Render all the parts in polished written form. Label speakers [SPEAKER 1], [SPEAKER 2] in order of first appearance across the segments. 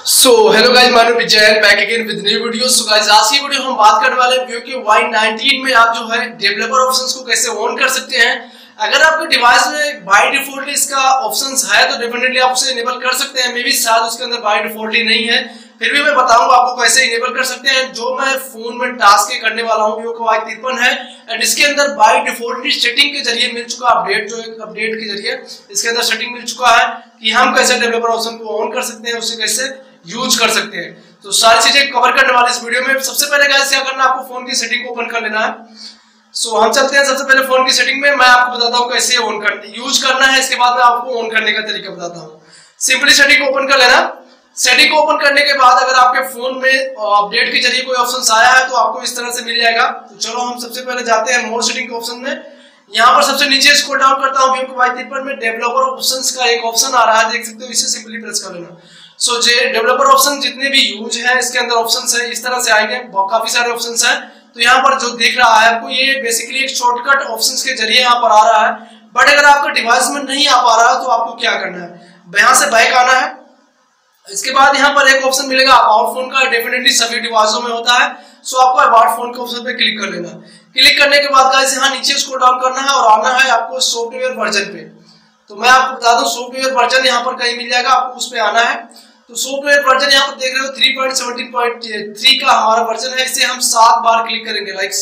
[SPEAKER 1] Hello guys, मैं Vijay back again with new video. So guys, आज की वीडियो हम बात करने वाले हैं Vivo Y19 में आप जो है डेवलपर ऑप्शंस को कैसे ऑन कर सकते हैं। अगर आपके डिवाइस में बाय डिफॉल्ट इसका ऑप्शंस है तो डेफिनेटली आप उसे इनेबल कर सकते हैं। मे बी शायद उसके अंदर बाय डिफॉल्ट ही नहीं है, फिर भी मैं बताऊंगा आपको कैसे इनेबल कर सकते हैं। जो मैं फोन में टास्क करने वाला हूँ Vivo Y53 है एंड इसके अंदर बाय डिफॉल्ट सेटिंग के जरिए मिल चुका अपडेट, जो एक अपडेट के जरिए इसके अंदर सेटिंग मिल चुका है कि हम कैसे डेवलपर ऑप्शन को ऑन कर सकते हैं, उसे कैसे यूज कर सकते हैं। तो सारी चीजें कवर करने वाले इस वीडियो में। सबसे पहले गाइस क्या करना है, आपको फोन की सेटिंग को ओपन कर लेना है। हम चलते हैं सबसे पहले फोन की सेटिंग में। मैं आपको बताता हूँ कैसे ऑन यूज करना है, इसके बाद मैं आपको ऑन करने का तरीका बताता हूँ। सिंपली सेटिंग को ओपन कर लेना। सेटिंग को ओपन करने के बाद अगर आपके फोन में अपडेट के जरिए कोई ऑप्शन आया है तो आपको इस तरह से मिल जाएगा। तो चलो हम सबसे पहले जाते हैं मोर सेटिंग के ऑप्शन में। यहाँ पर सबसे नीचे स्क्रॉल डाउन करता हूँ, Vivo Y53 में डेवलपर ऑप्शंस का एक ऑप्शन आ रहा है, देख सकते हो। इसे सिंपली प्रेस कर लेना। जे डेवलपर ऑप्शन जितने भी यूज है इसके अंदर ऑप्शंस है, इस तरह से आएंगे, काफी सारे ऑप्शंस हैं। तो यहाँ पर जो दिख रहा है आपको, ये बेसिकली एक शॉर्टकट ऑप्शंस के जरिए यहाँ पर आ रहा है। बट अगर आपका डिवाइस में नहीं आ पा रहा है तो आपको क्या करना है, यहाँ से बैक आना है। इसके बाद यहाँ पर एक ऑप्शन मिलेगा अबाउट फोन का, डेफिनेटली सभी डिवाइसों में होता है। आपको अबाउट फोन के ऑप्शन पे क्लिक कर लेना। क्लिक करने के बाद गाइस यहाँ नीचे स्क्रॉल डाउन करना है और आना है आपको सॉफ्टवेयर वर्जन पे। तो मैं आपको बता दूं सॉफ्टवेयर वर्जन यहाँ पर कहीं मिल जाएगा, आपको उस पे आना है। तो सॉफ्टवेयर वर्जन यहाँ पर देख रहे हो 3.17.3 का हमारा वर्जन है। इसे हम 7 बार क्लिक करेंगे, लाइक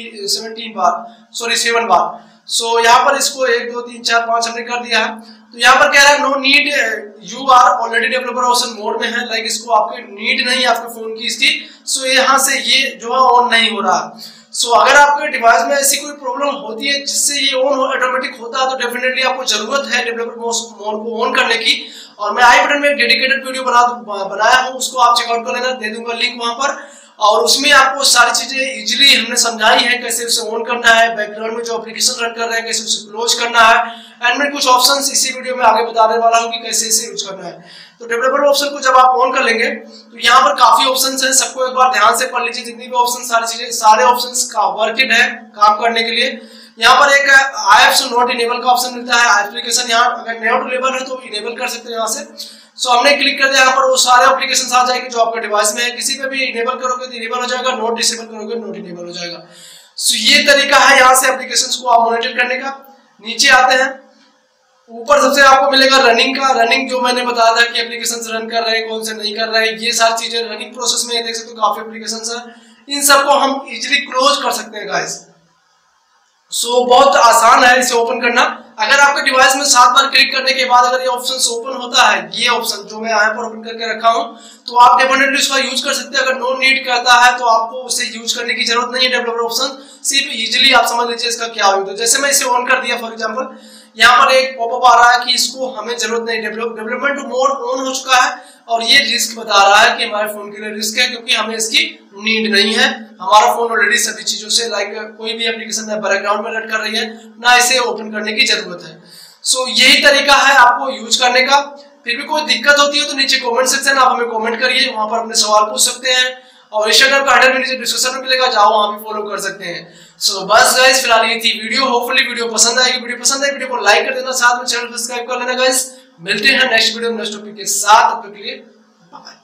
[SPEAKER 1] 7 बार। यहाँ पर इसको 1 2 3 4 5 हमने कर दिया है। तो यहाँ पर कह रहा है no need, you are already developer option mode में है, लाइक इसको आपके नीड नहीं है आपके फोन की इसकी। यहाँ से ये जो है ऑन नहीं हो रहा। अगर आपके डिवाइस में ऐसी कोई प्रॉब्लम होती है जिससे ये ऑन ऑटोमेटिक होता है तो डेफिनेटली आपको जरूरत है डेवलपर मोड को ऑन करने की। और मैं आई बटन में एक डेडिकेटेड वीडियो बनाया हूँ, उसको आप चेकआउट कर लेना, दे दूंगा लिंक वहां पर। और उसमें आपको सारी चीजें इजीली हमने समझाई है, कैसे उसे ऑन करना है, बैकग्राउंड में जो एप्लीकेशन रन कर रहे हैं कैसे उसे क्लोज करना है। एंड मैं कुछ ऑप्शंस इसी वीडियो में आगे बताने वाला हूँ कि कैसे इसे यूज करना है। तो डेवलपर ऑप्शन को जब आप ऑन कर लेंगे तो यहाँ पर काफी ऑप्शंस हैं, सबको एक बार ध्यान से पढ़ लीजिए। जितनी भी ऑप्शन सारी चीजें, सारे ऑप्शंस का वर्किंग है काम करने के लिए। यहाँ पर एक आई एप्स नॉट इनेबल का ऑप्शन मिलता है। एप्लीकेशन यहाँ अगर नॉट इनेबल है तो इनेबल कर सकते हैं यहाँ से। हमने क्लिक कर दिया, यहाँ पर वो सारे एप्लीकेशंस आ जाएंगे जो आपके डिवाइस में है। किसी पे भी इनेबल करोगे तो इनेबल हो जाएगा, नॉट डिसेबल करोगे नॉट इनेबल हो जाएगा। ये तरीका है यहाँ से एप्लीकेशंस को आप मॉनिटर करने का। नीचे आते हैं, ऊपर सबसे आपको मिलेगा रनिंग का। रनिंग जो मैंने बताया था कि एप्लीकेशंस रन कर रहे हैं, कौन से नहीं कर रहे हैं, ये सारी चीजें रनिंग प्रोसेस में देख सकते हो, काफी एप्लीकेशंस हैं। इन सबको हम इजीली क्लोज कर सकते हैं गाइस। बहुत आसान है इसे ओपन करना। अगर आपके डिवाइस में 7 बार क्लिक करने के बाद अगर ये ऑप्शन ओपन होता है, ये ऑप्शन जो मैं यहाँ पर ओपन करके रखा हूँ, तो आप डेफिनेटली उसका यूज कर सकते हैं। अगर नो नीड करता है तो आपको उसे यूज करने की जरूरत नहीं है। डेवलपर ऑप्शन सिर्फ इजीली आप समझ लीजिए इसका क्या यूज है। जैसे मैं इसे ऑन कर दिया, फॉर एग्जाम्पल यहाँ पर एक पॉपअप आ रहा है कि इसको हमें जरूरत नहीं, डेवलपमेंट मोड ऑन हो चुका है और ये रिस्क बता रहा है कि हमारे फोन के लिए रिस्क है क्योंकि हमें इसकी नीड नहीं है। हमारा फोन ऑलरेडी सभी चीजों से, लाइक कोई भी एप्लीकेशन है बैकग्राउंड में रन कर रही है, ना इसे ओपन करने की जरूरत है। यही तरीका है आपको यूज करने का। फिर भी कोई दिक्कत होती है तो नीचे कमेंट सेक्शन आप हमें कमेंट करिए, वहां पर अपने सवाल पूछ सकते हैं। और इंस्टाग्राम का हैंडल भी नीचे डिस्क्रिप्शन में मिलेगा, जाओ वहां भी फॉलो कर सकते हैं। बस गाइस, फिलहाल ये थी वीडियो। होपफुली वीडियो पसंद आएगी। वीडियो पसंद आए वीडियो को लाइक कर देना, साथ में चैनल सब्सक्राइब कर लेना गाइस। मिलते हैं नेक्स्ट वीडियो में नेक्स्ट टॉपिक के साथ। तब तक के लिए बाय।